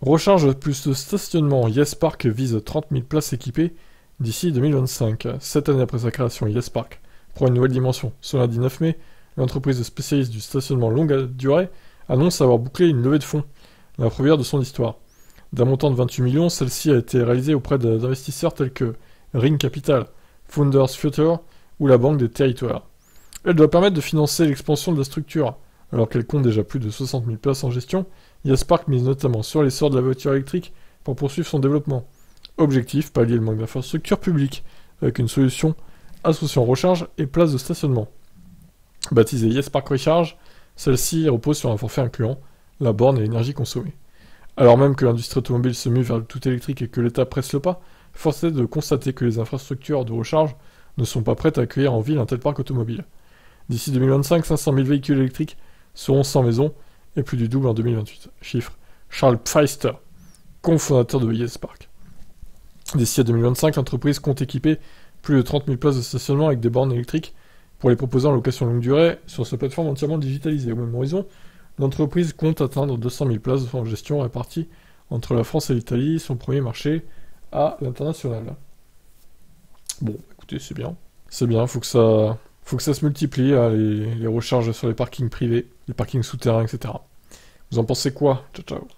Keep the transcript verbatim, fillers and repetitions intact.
Recharge plus de stationnement. YesPark vise trente mille places équipées d'ici deux mille vingt-cinq. Sept années après sa création, YesPark prend une nouvelle dimension. Ce lundi neuf mai, l'entreprise spécialiste du stationnement longue durée annonce avoir bouclé une levée de fonds, la première de son histoire. D'un montant de vingt-huit millions, celle-ci a été réalisée auprès d'investisseurs tels que Ring Capital, Founders Future ou la Banque des Territoires. Elle doit permettre de financer l'expansion de la structure. Alors qu'elle compte déjà plus de soixante mille places en gestion, YesPark mise notamment sur l'essor de la voiture électrique pour poursuivre son développement. Objectif, pallier le manque d'infrastructures publiques, avec une solution associant recharge et places de stationnement. Baptisée YesPark Recharge, celle-ci repose sur un forfait incluant la borne et l'énergie consommée. Alors même que l'industrie automobile se mue vers le tout électrique et que l'État presse le pas, force est de constater que les infrastructures de recharge ne sont pas prêtes à accueillir en ville un tel parc automobile. D'ici deux mille vingt-cinq, cinq cent mille véhicules électriques seront sans maison, et plus du double en deux mille vingt-huit. Chiffre Charles Pfeister, cofondateur de YesPark. D'ici à deux mille vingt-cinq, l'entreprise compte équiper plus de trente mille places de stationnement avec des bornes électriques pour les proposer en location longue durée sur sa plateforme entièrement digitalisée. Au même horizon, l'entreprise compte atteindre deux cent mille places en gestion réparties entre la France et l'Italie, son premier marché à l'international. Bon, écoutez, c'est bien. C'est bien, faut que ça, faut que ça se multiplie, hein, les, les recharges sur les parkings privés, les parkings souterrains, et cetera. Vous en pensez quoi? Ciao, ciao.